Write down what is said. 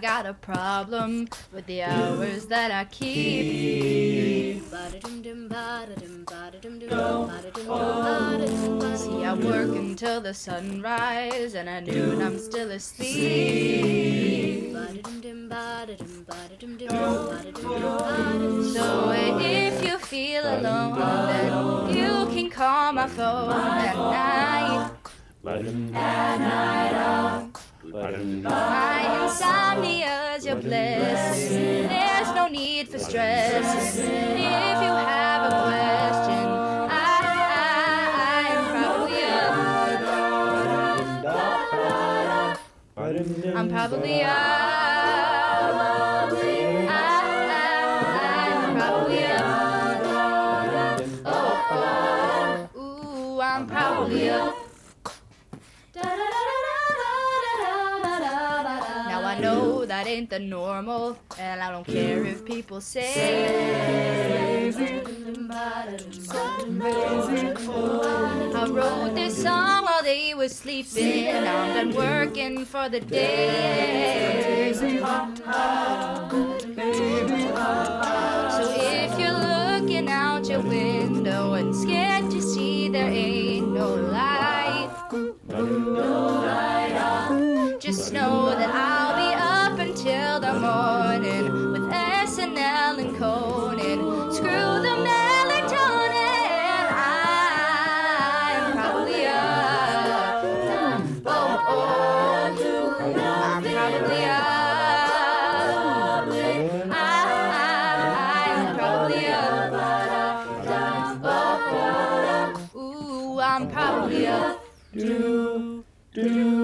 got a problem with the hours that I keep. See, I work until the sunrise, and at noon I'm still asleep. So if you feel alone, then you can call my phone at night. My insomnia's your bliss. There's no need for stress. If you have a question, I'm probably up. I'm probably up. I'm probably up. Oh, ooh, I'm probably up. Now I know that ain't the normal, and I don't care if people say I wrote this song while they were sleeping. I'm done working for the day. So if you're looking out your window and scared to see there ain't no light, just know that I'll be up until the morning with SNL and Conan. Screw the melatonin, I'm probably up. Oh, I'm probably up. I'm probably up. Oh, ooh, I'm probably up.